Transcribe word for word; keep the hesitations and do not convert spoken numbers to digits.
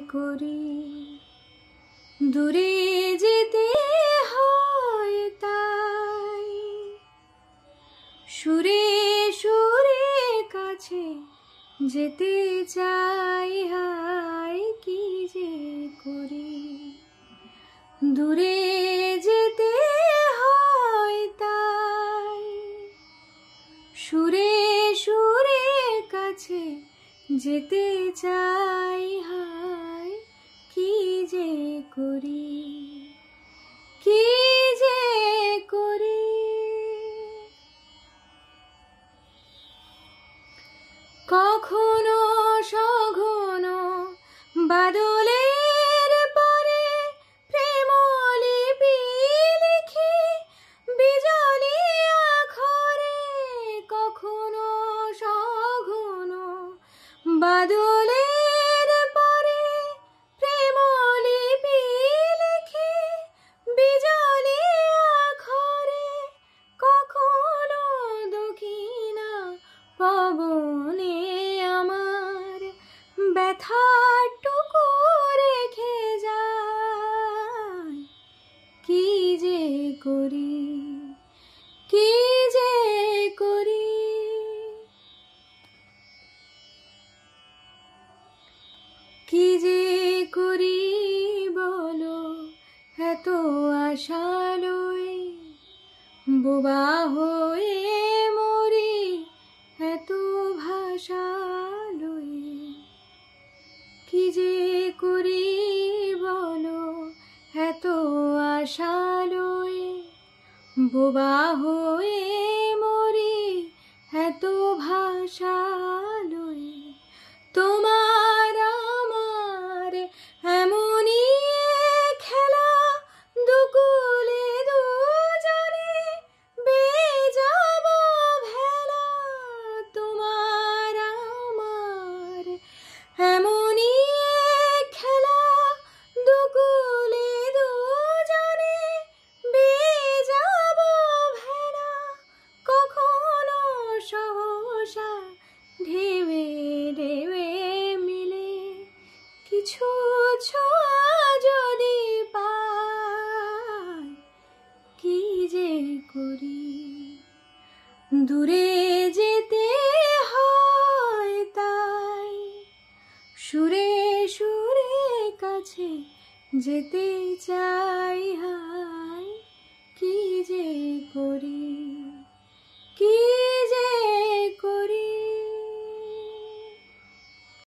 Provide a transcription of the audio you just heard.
করি দূরে যেতে হয় তাই সুরে সুরে কাছে যেতে চাই হায় কি যে করি দূরে যেতে হয় তাই সুরে সুরে কাছে যেতে চাই হায় কি যে করি কি যে করি কখনো সঘনো বাদলের পরে প্রেম লিপি লিখি বিজলি আখরে কখনো সঘনো বাদলের পরে প্রেম লিপি লিখি বিজলি আখরে কখনো দক্ষিণা পবনে আমার ব্যথাটুকু রেখে যায় কি যে করি কি যে করি কি যে করি বলো এত আশালই বোবা হয়ে মরি এত ভাষালই কি যে করি বলো এত আশালই বোবা হয়ে মরি এত ভাষালই তোমার আমার এমনই খেলা দুকুলে দুজনে বেয়ে যাব ভেলা তোমার আমার এমনই খেলা দুকুলে দুজনে বেয়ে যাব ভেলা কখনো সহসা ঢেউে ঢেউে মিলে কিছু ছোঁয়া যদি পাই কি যে করি দূরে যেতে হয় তাই সুরে সুরে কাছে যেতে চাই হায় কি যে করি কি